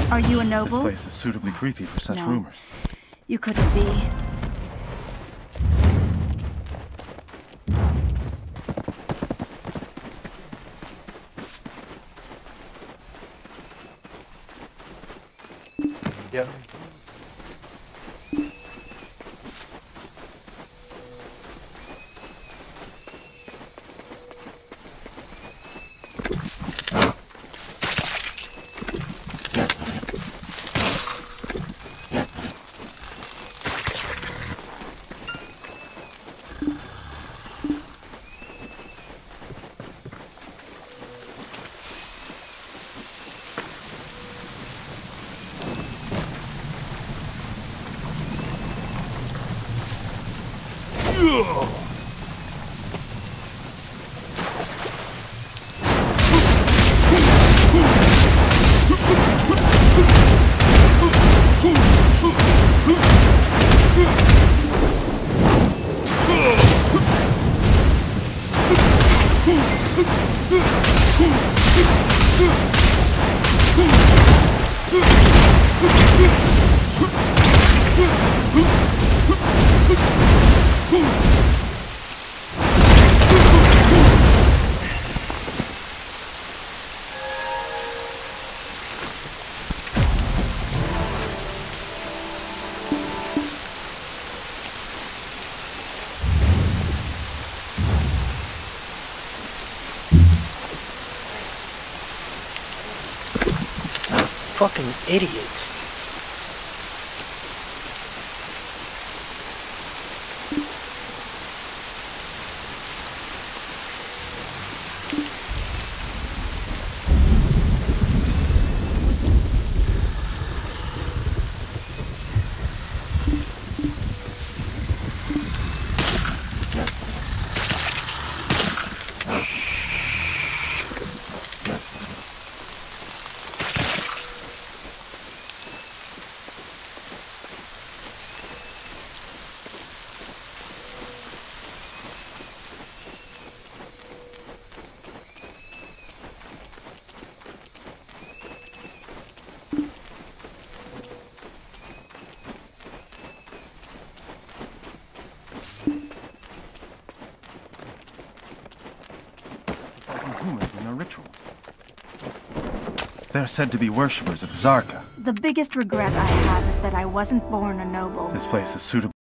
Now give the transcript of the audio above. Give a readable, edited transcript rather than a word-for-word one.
Are you a This noble? place is suitably creepy for such No. rumors. You couldn't be. Yep. Fucking idiots. Humans in their rituals. They're said to be worshippers of Zarka. The biggest regret I have is that I wasn't born a noble. This place is suitable.